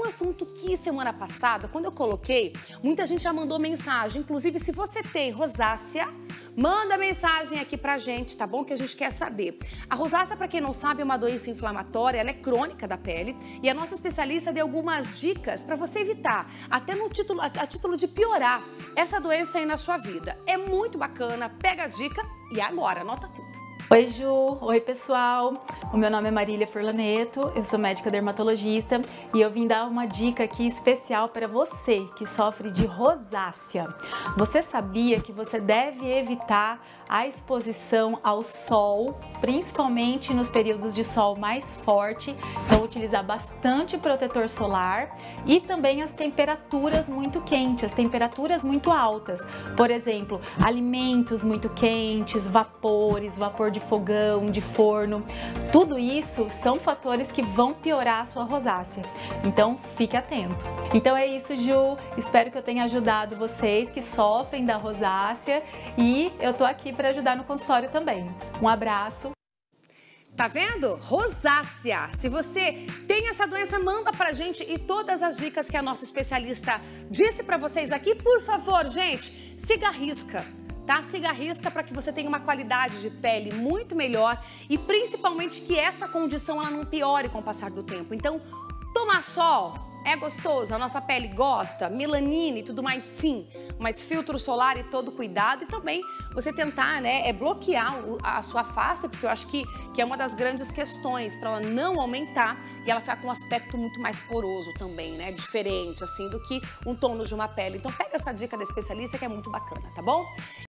assunto que semana passada, quando eu coloquei, muita gente já mandou mensagem. Inclusive, se você tem rosácea, manda mensagem aqui pra gente, tá bom? Que a gente quer saber. A rosácea, pra quem não sabe, é uma doença inflamatória, ela é crônica da pele. E a nossa especialista deu algumas dicas pra você evitar, até a título de piorar essa doença aí na sua vida. É muito bacana, pega a dica e agora, anota tudo. Oi Ju, oi pessoal, o meu nome é Marília Furlaneto, eu sou médica dermatologista e eu vim dar uma dica aqui especial para você que sofre de rosácea. Você sabia que você deve evitar a exposição ao sol, principalmente nos períodos de sol mais forte, então utilizar bastante protetor solar e também as temperaturas muito quentes, as temperaturas muito altas, por exemplo, alimentos muito quentes, vapores, vapor de fogão, de forno, tudo isso são fatores que vão piorar a sua rosácea, então fique atento. Então é isso, Ju, espero que eu tenha ajudado vocês que sofrem da rosácea e eu tô aqui para ajudar no consultório também. Um abraço! Tá vendo? Rosácea. Se você tem essa doença, manda pra gente e todas as dicas que a nossa especialista disse pra vocês aqui, por favor, gente, siga a risca. Tá? Siga a risca para que você tenha uma qualidade de pele muito melhor e principalmente que essa condição ela não piore com o passar do tempo. Então, tomar sol é gostoso, a nossa pele gosta, melanina e tudo mais, sim, mas filtro solar e todo cuidado e também você tentar, né, bloquear a sua face, porque eu acho que é uma das grandes questões para ela não aumentar e ela ficar com um aspecto muito mais poroso também, né, diferente assim do que um tônus de uma pele. Então pega essa dica da especialista que é muito bacana, tá bom?